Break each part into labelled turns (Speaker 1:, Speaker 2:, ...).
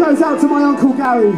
Speaker 1: goes out to my Uncle Gary.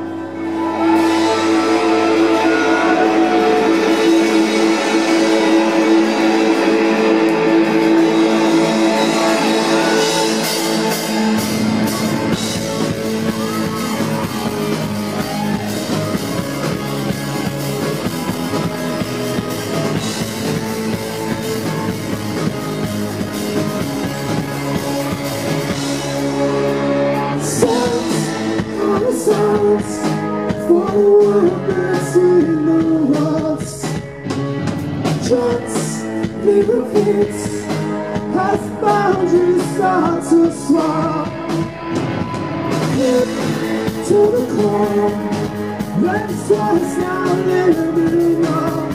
Speaker 1: Sounds for the world that's in the words. Chance, leave repeats as boundaries start to swap. Hit to the core, let's us now living on.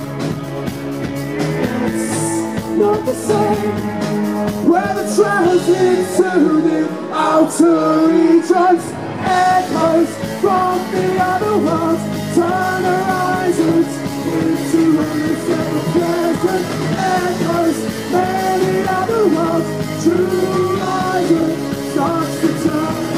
Speaker 1: It's not the same where the trails into the outer regions. Echoes from the other worlds turn horizons into unacceptable pleasant. Echoes, many other worlds, true horizon starts to turn.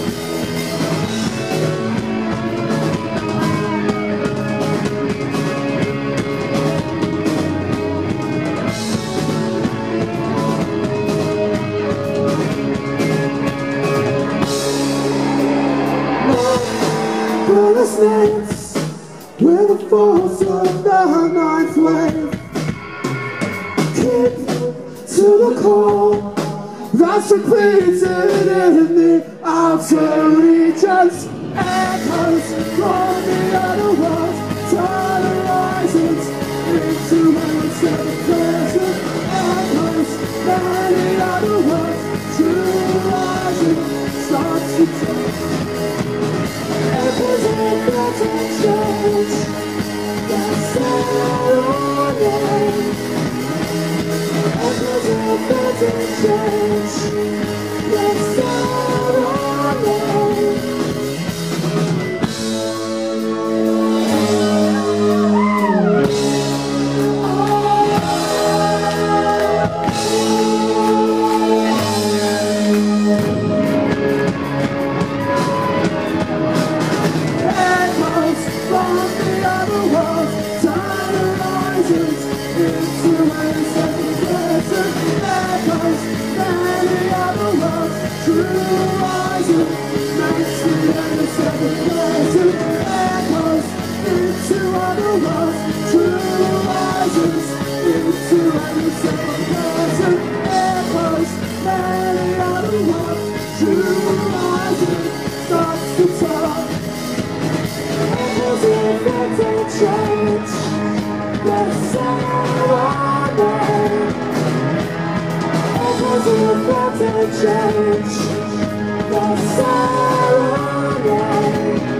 Speaker 1: Nights with the force of the ninth wave, keep to the core that's repeated in the outer regions. Echoes from the other worlds turn horizons into unacceptable present. Echoes, many other worlds, true horizon starts to turn. Echoes of better change, that's our name. Echoes of better change, that's our name. Change, that's our name.